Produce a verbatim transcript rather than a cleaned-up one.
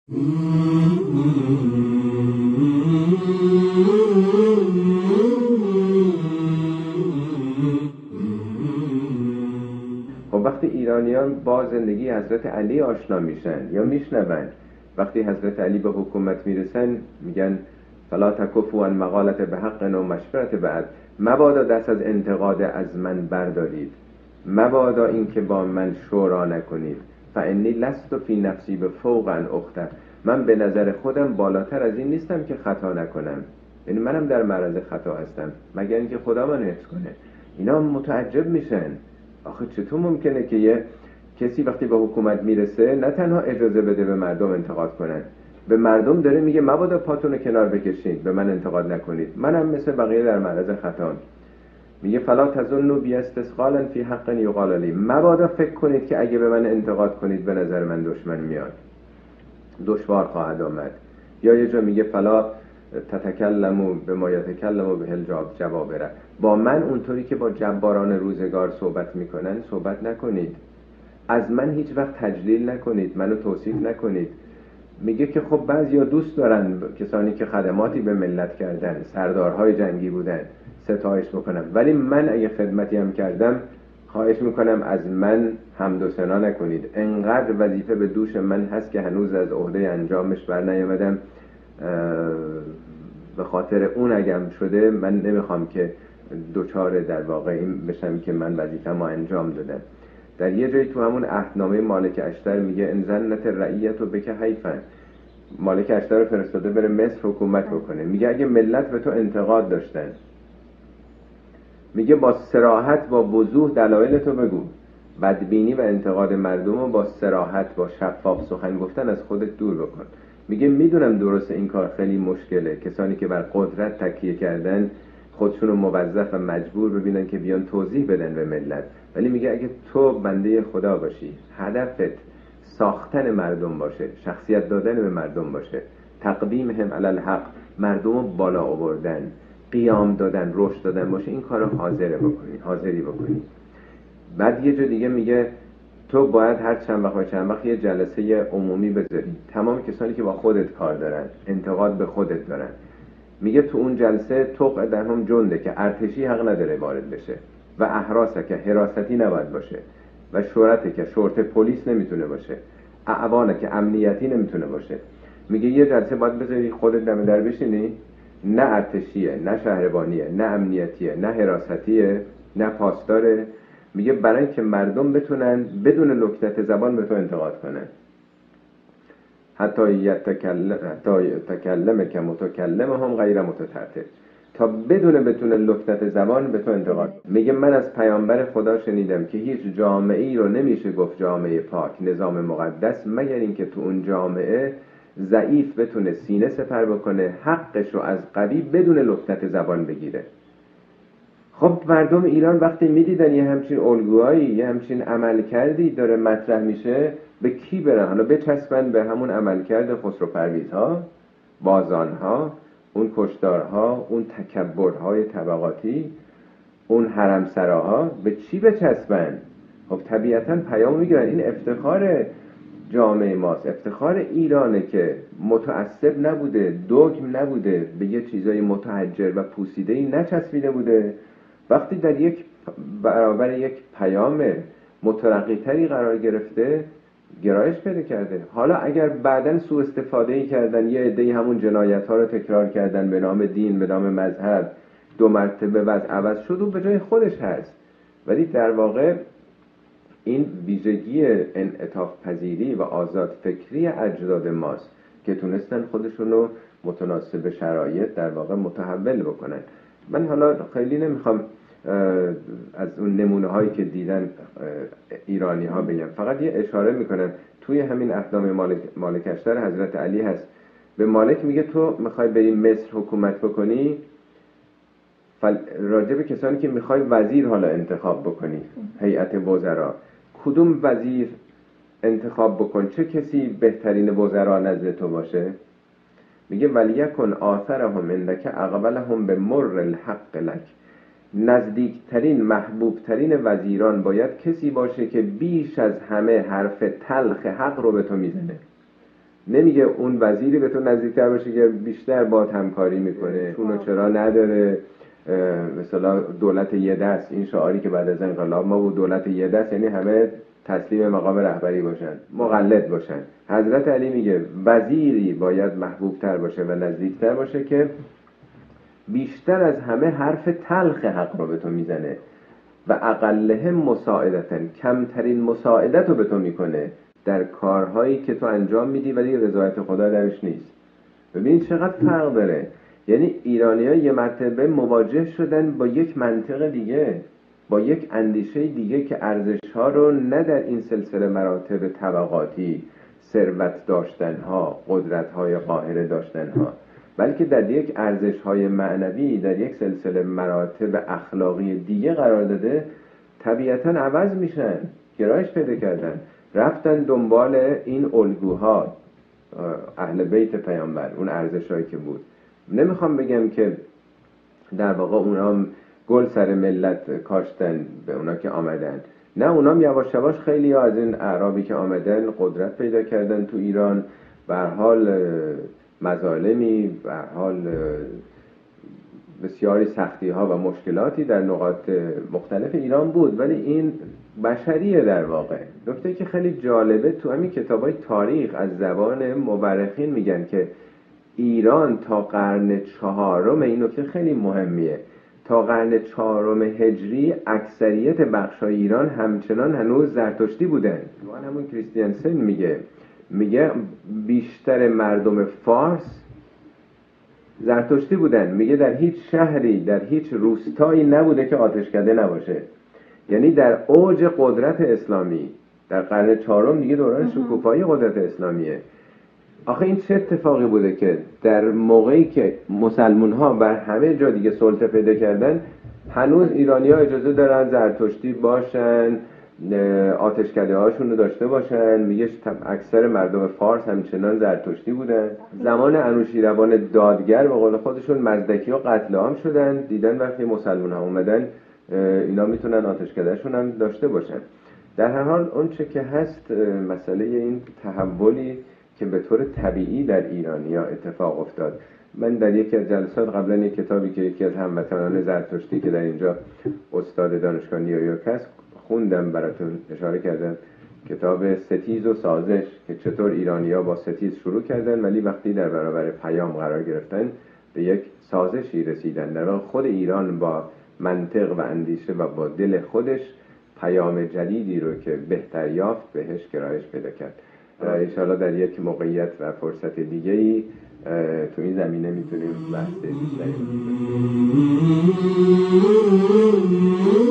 خب وقتی ایرانیان با زندگی حضرت علی آشنا میشن یا میشنون، وقتی حضرت علی به حکومت میرسن میگن فلا تکفوا عن مقالت به حق و مشورت بعد، مبادا دست از انتقاد از من بردارید، مبادا این که با من شورا نکنید، فانی لست فی نفسی به فوق ان اخطأ، من به نظر خودم بالاتر از این نیستم که خطا نکنم، یعنی منم در معرض خطا هستم مگر اینکه خدا من حفظ کنه. اینا متعجب میشن، آخه چطور ممکنه که یه کسی وقتی به حکومت میرسه نه تنها اجازه بده به مردم انتقاد کنن، به مردم داره میگه مبادا پاتون رو کنار بکشید، به من انتقاد نکنید، منم مثل بقیه در معرض خطا. میگه فلا تظنوا بی استثقالا فی حق یقال لی، مبادا فکر کنید که اگه به من انتقاد کنید به نظر من دشمن میاد، دشوار خواهد آمد. یا یه جا میگه فلا تتکلموا بما یتکلم به الجبابره، با من اونطوری که با جباران روزگار صحبت میکنن صحبت نکنید، از من هیچ وقت تجلیل نکنید، منو توصیف نکنید. میگه که خب بعضیا دوست دارن کسانی که خدماتی به ملت کردن، سردارهای جنگی بودن، ستایش بکنم، ولی من اگه خدمتی هم کردم خواهش میکنم از من حمد و ثنا نکنید، انقدر وظیفه به دوش من هست که هنوز از عهده انجامش بر نیامدم، به خاطر اون اگم شده من نمیخوام که دوچار در واقع این بشم که من وظیفه‌مو انجام دادم. در یه جایی تو همون عهدنامه مالک اشتر میگه ان ظنت الرعیة بک حیفا، مالک اشتر رو فرستاده بره مصر حکومت بکنه، میگه اگه ملت به تو انتقاد داشتن، میگه با صراحت با وضوح دلایل تو بگو، بدبینی و انتقاد مردم رو با صراحت با شفاف سخن گفتن از خودت دور بکن. میگه میدونم درسته این کار خیلی مشکله، کسانی که بر قدرت تکیه کردن خودشونو موظف و مجبور ببینن که بیان توضیح بدن به ملت، ولی میگه اگه تو بنده خدا باشی، هدفت ساختن مردم باشه، شخصیت دادن به مردم باشه، تقدیمهم علی الحق، مردم بالا آوردن، قیام دادن، رشد دادن باشه، این کارو حاضر بکنی، حاضری بکنی. بعد یه جا دیگه میگه تو باید هر چند وقت چند وقت یه جلسه عمومی بذاری، تمام کسانی که با خودت کار دارن، انتقاد به خودت دارن، میگه تو اون جلسه توق در هم جنده که ارتشی حق نداره وارد بشه و احراسه که حراستی نباید باشه و شورته که شورت پلیس نمیتونه باشه، اعوانه که امنیتی نمیتونه باشه. میگه یه جلسه باید بذاری خودت دم در بشینی، نه ارتشیه، نه شهربانیه، نه امنیتیه، نه حراستیه، نه پاسداره، میگه برای که مردم بتونن بدون لکنت زبان به تو انتقاد کنن، حتی یتکلم حتی یتکلم که متکلم هم غیر متطرف، تا بدون بتونه لکنت زبان به تو انتقاد. میگه من از پیامبر خدا شنیدم که هیچ جامعه ای رو نمیشه گفت جامعه پاک، نظام مقدس، مگر اینکه تو اون جامعه ضعیف بتونه سینه سپر بکنه، حقش رو از قوی بدون لکنت زبان بگیره. خب مردم ایران وقتی میدیدن یه همچین الگوهایی، یه همچین عمل کردی داره مطرح میشه، به کی برن؟ حالا بچسبن به همون عمل کرده خسرو پرویزها، بازانها، اون کشتارها، اون تکبرهای طبقاتی، اون حرمسراها، به چی بچسبن؟ خب طبیعتاً پیام میگیرن این افتخار جامعه ماست، افتخار ایرانه که متعصب نبوده، دوگم نبوده، به یه چیزای متحجر و پوسیده‌ای نچسبیده بوده، وقتی در یک برابر یک پیام مترقی‌تری قرار گرفته گرایش پیدا کرده. حالا اگر بعداً سوء استفاده‌ای کردن، یه عده‌ای همون جنایت‌ها رو تکرار کردن به نام دین، به نام مذهب، دو مرتبه وضع عوض شد و به جای خودش هست، ولی در واقع این ویژگی انعطاف پذیری و آزاد فکری اجداد ماست که تونستن خودشونو متناسب شرایط در واقع متحول بکنن. من حالا خیلی نمیخوام از اون نمونه هایی که دیدن ایرانی ها بگم، فقط یه اشاره میکنم توی همین عهدنامه مالک, مالک اشتر حضرت علی هست، به مالک میگه تو میخوای بری مصر حکومت بکنی، راجع به کسانی که میخوای وزیر حالا انتخاب بکنی، هیئت وزرا، کدوم وزیر انتخاب بکن، چه کسی بهترین وزرا نزد تو باشه؟ میگه ولیکن آثرهم عندک اقبلهم به مر الحق لک، نزدیکترین محبوبترین وزیران باید کسی باشه که بیش از همه حرف تلخ حق رو به تو میزنه. نمیگه اون وزیری به تو نزدیکتر باشه که بیشتر باهات همکاری میکنه، اونو چرا نداره. مثلا دولت یه دست، این شعاری که بعد از انقلاب ما بود، دولت یه دست یعنی همه تسلیم مقام رهبری باشن، مقلد باشن. حضرت علی میگه وزیری باید محبوب تر باشه و نزدیکتر باشه که بیشتر از همه حرف تلخ حق رو به تو میزنه و اقلهم مساعدتن، کمترین مساعدت رو به تو میکنه در کارهایی که تو انجام میدی ولی رضایت خدا درش نیست. ببین چقدر فرق داره. یعنی ایرانی‌ها یه مرتبه مواجه شدن با یک منطق دیگه، با یک اندیشه دیگه که ارزش‌ها رو نه در این سلسله مراتب طبقاتی، ثروت داشتن‌ها، قدرت‌های قاهره داشتن‌ها، بلکه در یک ارزش‌های معنوی، در یک سلسله مراتب اخلاقی دیگه قرار داده. طبیعتاً عوض میشن، گرایش پیدا کردن، رفتن دنبال این الگوها، اهل بیت پیامبر، اون ارزش‌هایی که بود. نمیخوام بگم که در واقع اونام گل سر ملت کاشتن به اونا که آمدن، نه، اونام یواش یواش خیلی ها از این اعرابی که آمدن قدرت پیدا کردن تو ایران. به هر حال مظالمی، به هر حال بسیاری سختی ها و مشکلاتی در نقاط مختلف ایران بود، ولی این بشریه در واقع. نکته که خیلی جالبه تو همین کتابای تاریخ از زبان مورخین میگن که ایران تا قرن چهارم، این نکته خیلی مهمیه، تا قرن چهارم هجری اکثریت بخشای ایران همچنان هنوز زرتشتی بودن. وان همون کریستیانسن میگه میگه بیشتر مردم فارس زرتشتی بودن. میگه در هیچ شهری، در هیچ روستایی نبوده که آتشکده نباشه. یعنی در اوج قدرت اسلامی در قرن چهارم دیگه دوران شکوفایی قدرت اسلامیه. آخه این چه اتفاقی بوده که در موقعی که مسلمون ها بر همه جا دیگه سلطه پیدا کردن، هنوز ایرانی ها اجازه دارن زرتشتی باشن، آتشکده هاشون رو داشته باشن. میگه اکثر مردم فارس همچنان زرتشتی بودن. زمان انوشیروان دادگر به قول خودشون مزدکی ها قتل عام شدن، دیدن وقتی مسلمون ها اومدن اینا میتونن آتشکده شون هم داشته باشن. در هر حال اون چه که هست، مسئله این تحولی که به طور طبیعی در ایرانیا اتفاق افتاد. من در یکی از جلسات قبلا یک کتابی که یکی از هموطنان زرتشتی که در اینجا استاد دانشگاه نیویورک است خوندم، براتون اشاره کردم، کتاب ستیز و سازش، که چطور ایرانیا با ستیز شروع کردن ولی وقتی در برابر پیام قرار گرفتن به یک سازشی رسیدن. در واقع خود ایران با منطق و اندیشه و با دل خودش پیام جدیدی رو که بهتر یافت بهش گرایش پیدا کرد. انشاءالله در یک موقعیت و فرصت دیگه‌ای تو این زمینه میتونیم بحث بیشتری